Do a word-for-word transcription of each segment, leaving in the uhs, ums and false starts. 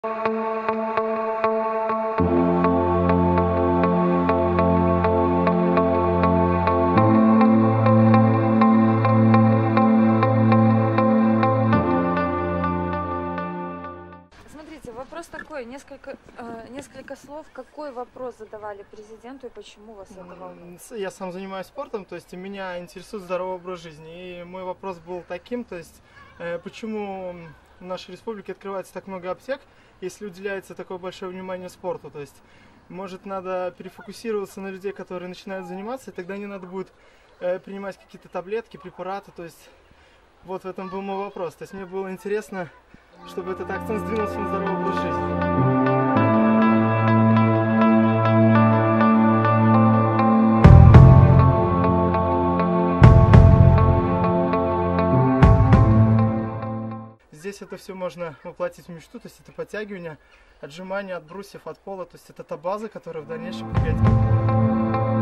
Смотрите, вопрос такой, несколько, э, несколько слов. Какой вопрос задавали президенту и почему вас это волнует? Я сам занимаюсь спортом, то есть меня интересует здоровый образ жизни. И мой вопрос был таким, то есть э, почему в нашей республике открывается так много аптек, если уделяется такое большое внимание спорту. То есть, может, надо перефокусироваться на людей, которые начинают заниматься, и тогда не надо будет э, принимать какие-то таблетки, препараты. То есть, вот в этом был мой вопрос. То есть, мне было интересно, чтобы этот акцент сдвинулся на здоровый образ жизни. Здесь это все можно воплотить в мечту, то есть это подтягивание, отжимания от брусьев, от пола, то есть это та база, которая в дальнейшем пригодится.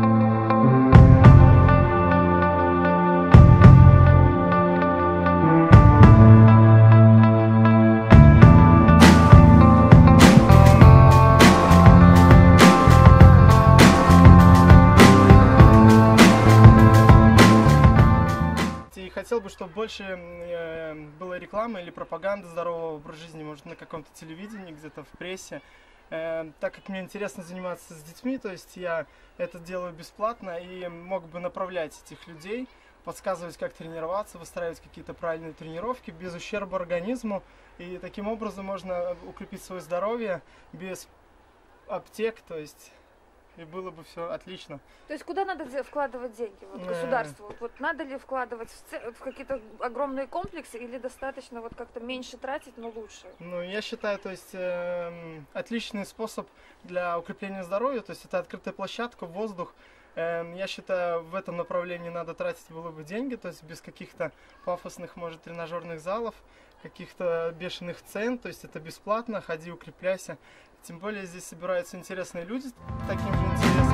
Хотел бы, чтобы больше э, было рекламы или пропаганды здорового образа жизни, может, на каком-то телевидении, где-то в прессе. Э, так как мне интересно заниматься с детьми, то есть я это делаю бесплатно и мог бы направлять этих людей, подсказывать, как тренироваться, выстраивать какие-то правильные тренировки без ущерба организму. И таким образом можно укрепить свое здоровье без аптек, то есть... и было бы все отлично. То есть куда надо вкладывать деньги, вот, государству? Вот надо ли вкладывать в, в какие-то огромные комплексы или достаточно вот как-то меньше тратить, но лучше? Ну, я считаю, то есть э, отличный способ для укрепления здоровья, то есть это открытая площадка, воздух. Э, я считаю, в этом направлении надо тратить было бы деньги, то есть без каких-то пафосных, может, тренажерных залов, каких-то бешеных цен, то есть это бесплатно, ходи, укрепляйся. Тем более здесь собираются интересные люди, таким же интересным.